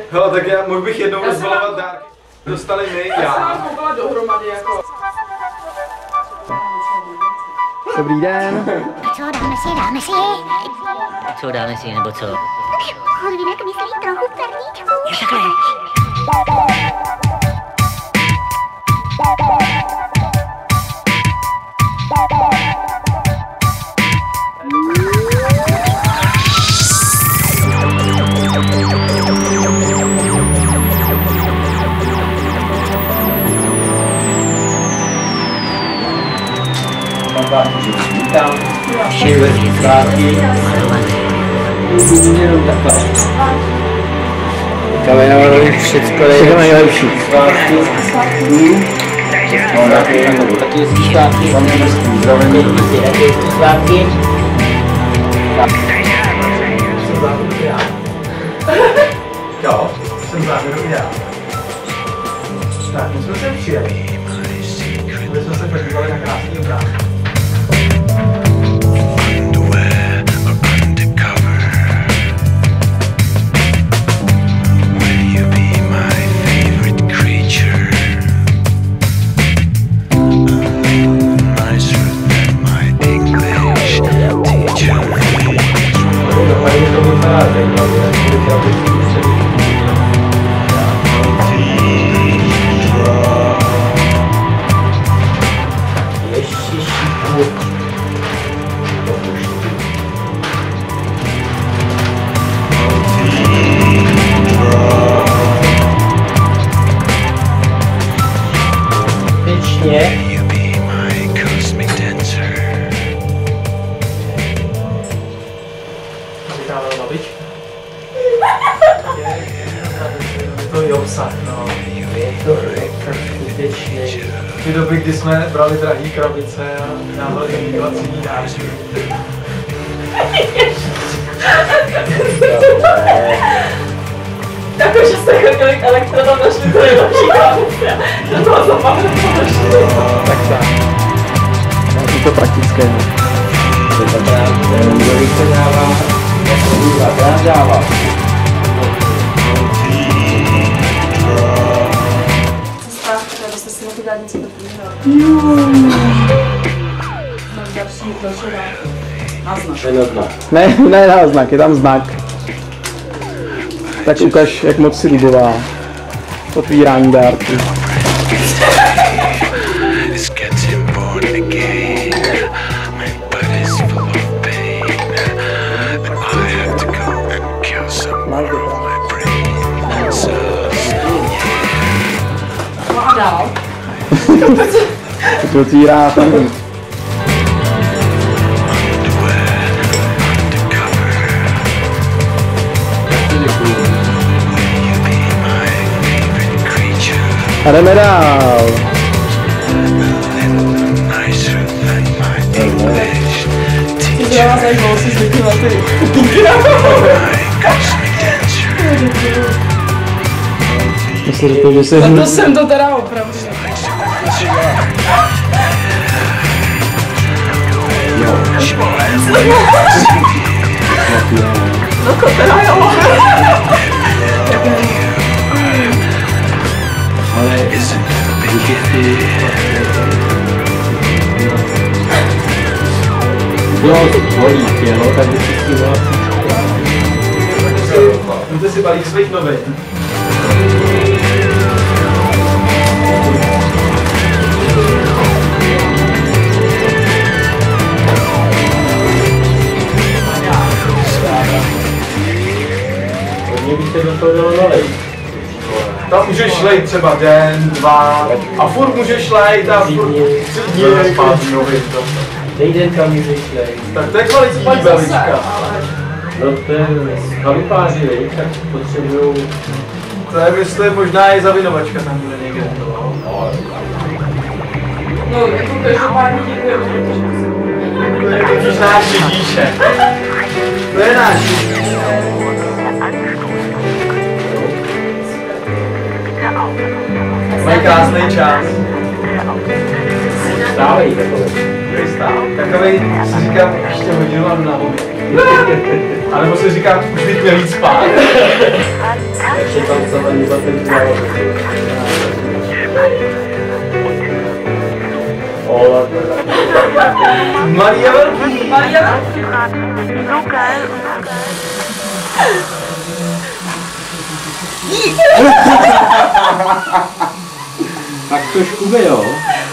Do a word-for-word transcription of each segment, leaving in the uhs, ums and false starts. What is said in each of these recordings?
Hele, tak já mohl bych jednou rozbalovat dárky. Dostali my, já. Já jsem vám koukala dohromady jako... Dobrý den. Co dáme si, dáme si. Co dáme si, nebo co? Chodvínek myslí trochu perníčku. Jo, takhle. Vítám. Všeho svátky. Jenom takhle. Čekáme na vás všecko nejlepší. Svátky. No, taky jezdí svátky. Vám je mrzký zdravení. Taky jezdí svátky. Jsem závěru já. Jo, jsem závěru já. Tak, my jsme se přijeli. My jsme se podívali na krásný obrázek. V té době, kdy jsme brali drahý krabice a dávali inflační dárky. Jako, že jste chodili k elektronám, našli to nejlepší krabice. Do toho zapamatuju, co našli. Tak tak. Je to praktické. To je právě, kdo se dává, jako důvod, já dávám. Abyste si mohli dát něco takového. Máš další, další náznak. Ne, ne náznak, je tam znak. Tak ukaž, jak moc si lubová. Otvírání dárky. No a dál? To otvírá tam. A jdeme dál. To já zajímalo si zvykli na ty kutinky. Myslím, že to, že se... No to jsem to teda opravdu. No to teda jo. Ale díky jo, volí tělo, tak by si s tím byla. Můžete si balík svých novin. Hodně byste do toho dalo nalejt. Tam můžeš lejt třeba den, dva a furt můžeš lejt a furt tři dní zpátky novin. Týden kam můžeš lejt. Tak to je kvalitní belička. No to je chalupáři, vej, tak potřebujou... To je, myslím, možná i zavinovačka tam bude někde. No, jako každopádně děkuji. To je totiž náš Ježíšek. To je náš Ježíšek. Mají krásný čas. Stávej takový. Který stál? Takovej si říkám, ještě hodinu a jdu na hobby. A nebo si říkám, už bych měl jít spát. Takže tam zelený za ten králo. O, Maria Velký. Maria? tak trošku by, jo.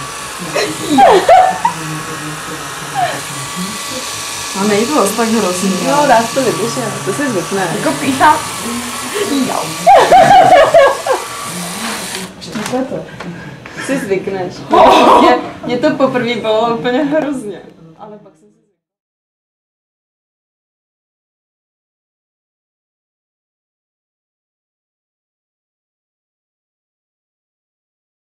A nejde to zase tak hrozný. No, dá se to vydržet, to si zvykne. Jako pícha. Co to? Si zvykneš. Mě, mě to poprvé bylo úplně hrozně. Ale pak jsem si...